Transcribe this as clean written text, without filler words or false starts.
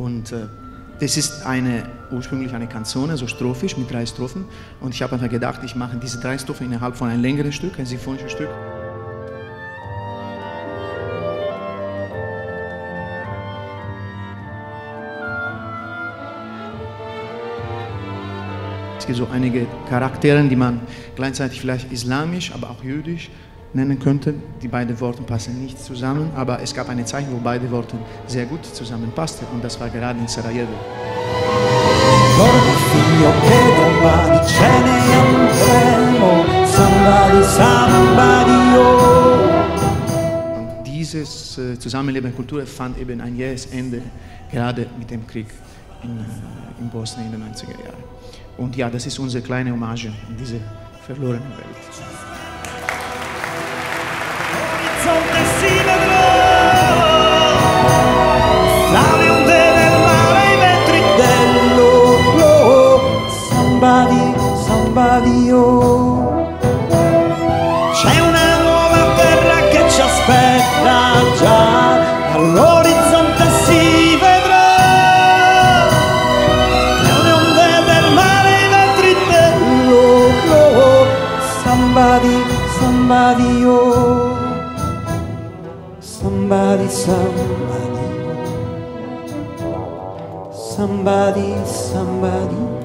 Und das ist ursprünglich eine Canzone, so strophisch mit 3 Strophen. Und ich habe einfach gedacht, ich mache diese 3 Strophen innerhalb von einem längeren Stück, ein sinfonisches Stück. Es gibt so einige Charaktere, die man gleichzeitig vielleicht islamisch, aber auch jüdisch nennen könnte. Die beiden Worte passen nicht zusammen, aber es gab eine Zeit, wo beide Worte sehr gut zusammenpassten und das war gerade in Sarajevo. Und dieses Zusammenleben der Kultur fand eben ein jähes Ende, gerade mit dem Krieg in Bosnien in den 90er Jahren. Und ja, das ist unsere kleine Hommage in diese verlorene Welt. Somebody, oh. C'è una nuova terra che ci aspetta già, all'orizzonte si vedrà le onde del mare, i vetri dell'oro. Somebody, somebody, oh. Somebody, somebody, oh. Somebody, somebody.